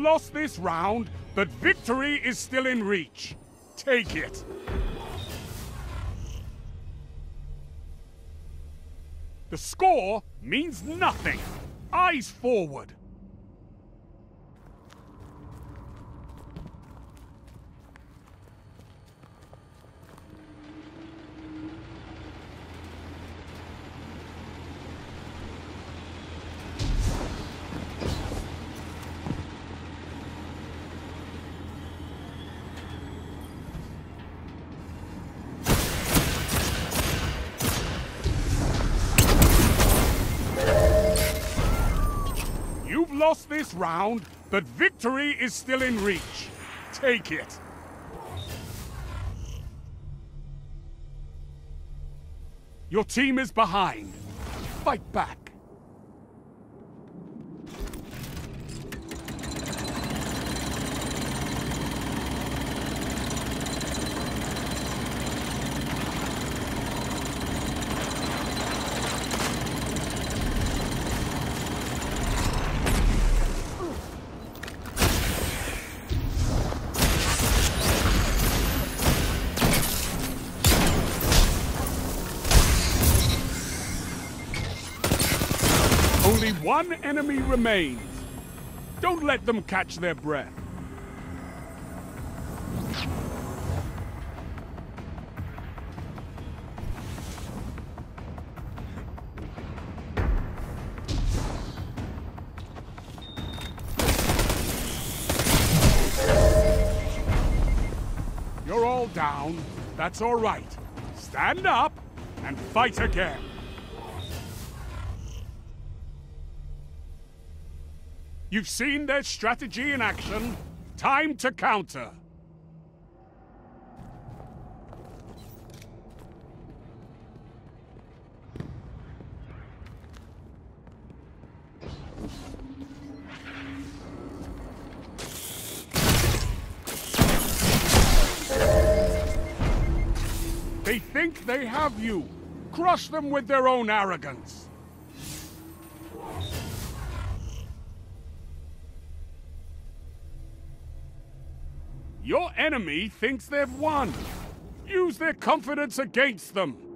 lost this round, but victory is still in reach. Take it. The score means nothing. Eyes forward. You've lost this round, but victory is still in reach. Take it. Your team is behind. Fight back. Only one enemy remains. Don't let them catch their breath. You're all down. That's all right. Stand up and fight again. You've seen their strategy in action. Time to counter. They think they have you. Crush them with their own arrogance. Your enemy thinks they've won. Use their confidence against them.